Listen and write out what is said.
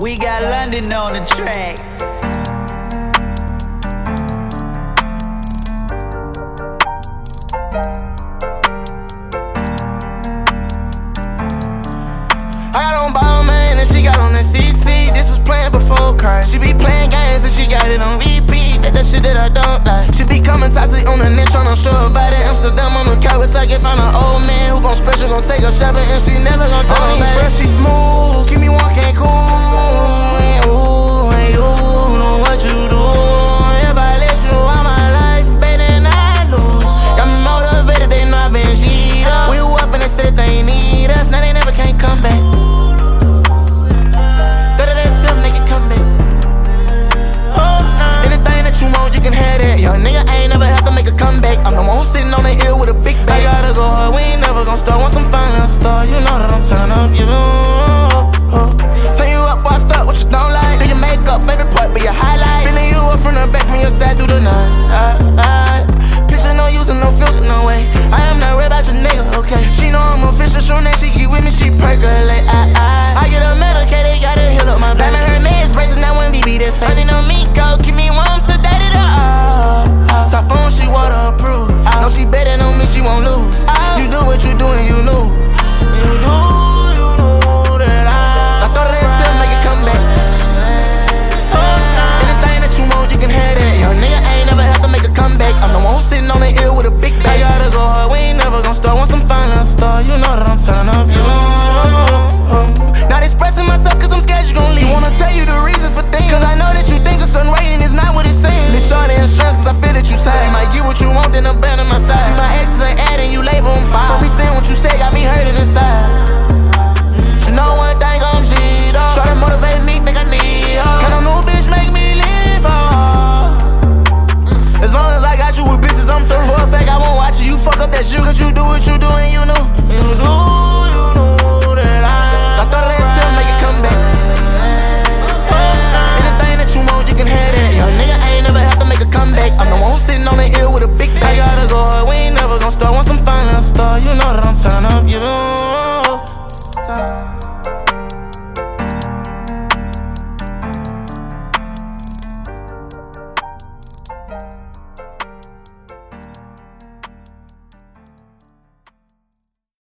We got London on the track. I got on ball, man, and she got on that CC. This was playing before cars. She be playing games and she got it on repeat. That's that shit that I don't like. She be coming toxic on the net, tryna show her body. Amsterdam on the couch, I can find an old man who gon' spread, she gon' take her shopping, and she never gon' tell nobody. Fresh, she smooth,